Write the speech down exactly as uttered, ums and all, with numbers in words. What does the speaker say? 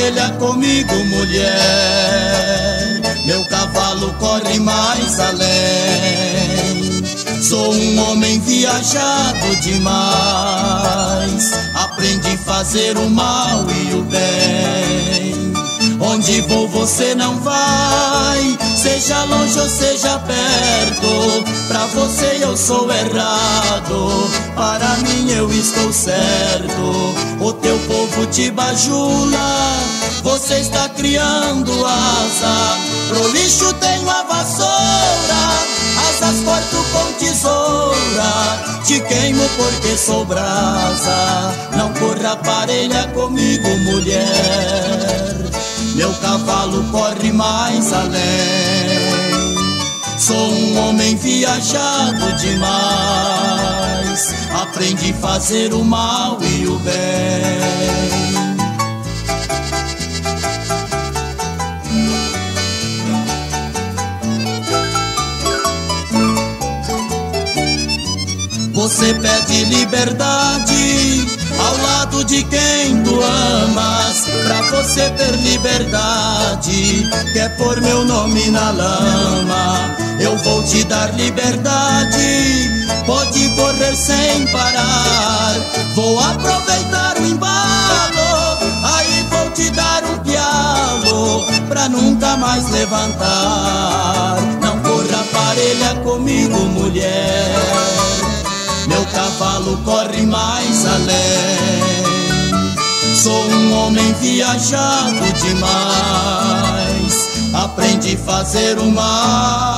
parelha comigo, mulher. Meu cavalo corre mais além. Sou um homem viajado demais. Aprendi a fazer o mal e o bem. Onde vou você não vai, seja longe ou seja perto. Pra você eu sou errado, para mim eu estou certo. O teu povo te bajula, você está criando asa. Pro lixo tenho a vassoura, asas corto com tesoura. Te queimo porque sou brasa, não corra parelha comigo, mulher. Meu cavalo corre mais além. Sou um homem viajado demais. Aprendi a fazer o mal e o bem. Você pede liberdade ao lado de quem tu amas. Pra você ter liberdade, quer pôr meu nome na lama. Eu vou te dar liberdade, pode correr sem parar. Vou aproveitar o embalo, aí vou te dar um pialo, pra nunca mais levantar. Não corra parelha comigo, mulher. Meu cavalo corre mais além. Sou um homem viajado demais. Aprendi a fazer o mal